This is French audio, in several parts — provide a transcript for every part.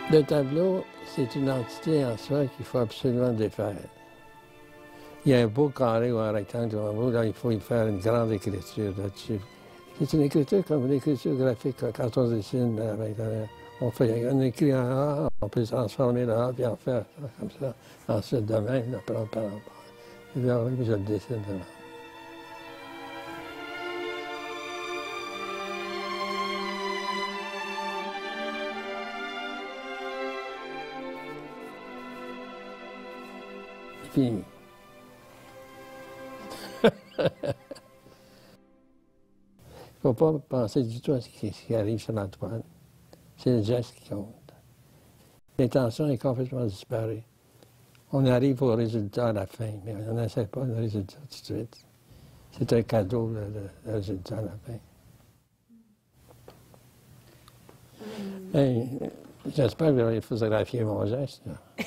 Le tableau, c'est une entité en soi qu'il faut absolument défaire. Il y a un beau carré ou un rectangle devant vous, là, il faut y faire une grande écriture là-dessus. C'est une écriture comme l'écriture graphique. Quand on dessine, on fait un écrit en A, on peut transformer le A puis en faire ça, comme ça. Ensuite, de même, après, on parle. Et là, oui, je le dessine devant. Fini. Il ne faut pas penser du tout à ce qui arrive sur la toile. C'est le geste qui compte. L'intention est complètement disparue. On arrive au résultat à la fin, mais on n'essaie pas le résultat tout de suite. C'est un cadeau, le résultat à la fin. Hey, j'espère que vous allez photographier mon geste.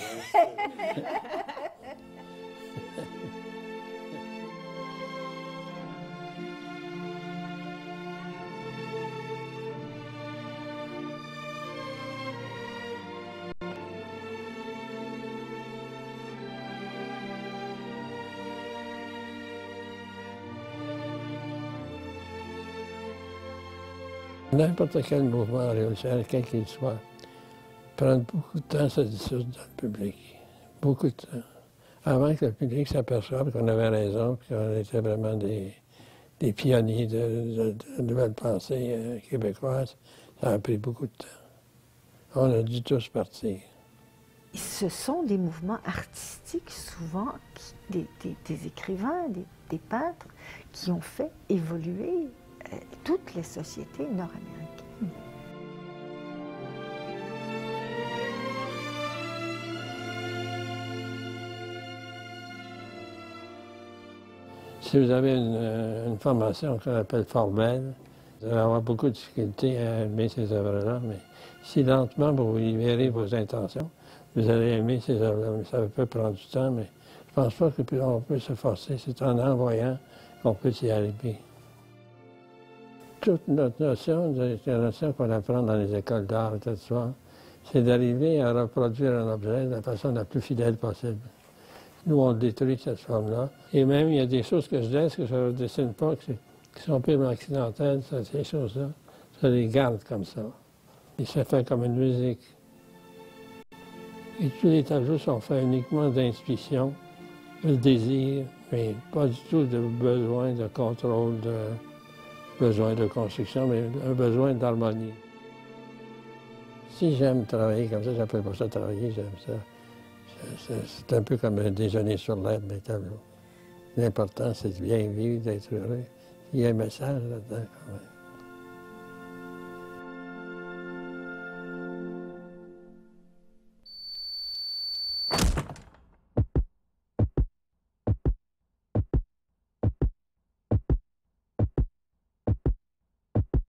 N'importe quel mouvement révolutionnaire, quel qu'il soit, prend beaucoup de temps à se dissoudre dans le public. Beaucoup de temps. Avant que le public s'aperçoive qu'on avait raison, qu'on était vraiment des pionniers de nouvelle pensée québécoise, ça a pris beaucoup de temps. On a dû tous partir. Ce sont des mouvements artistiques, souvent, des écrivains, des peintres, qui ont fait évoluer toutes les sociétés nord-américaines. Si vous avez une formation qu'on appelle formelle, vous allez avoir beaucoup de difficultés à aimer ces œuvres-là, mais si lentement vous libérez vos intentions, vous allez aimer ces œuvres-là. Ça peut prendre du temps, mais je ne pense pas qu'on peut se forcer. C'est en envoyant qu'on peut y arriver. Toute notre notion, la notion qu'on apprend dans les écoles d'art et tout ça, c'est d'arriver à reproduire un objet de la façon la plus fidèle possible. Nous, on détruit cette forme-là. Et même, il y a des choses que je laisse, que je ne dessine pas, qui sont purement accidentelles, ces choses-là. Je les garde comme ça. Et ça fait comme une musique. Et tous les tableaux sont faits uniquement d'intuition, de désir, mais pas du tout de besoin de contrôle, de besoin de construction, mais un besoin d'harmonie. Si j'aime travailler comme ça, j'appelle pas ça travailler, j'aime ça. C'est un peu comme un déjeuner sur l'herbe, les tableaux. L'important, c'est de bien vivre, d'être heureux. Il y a un message là-dedans, quand même.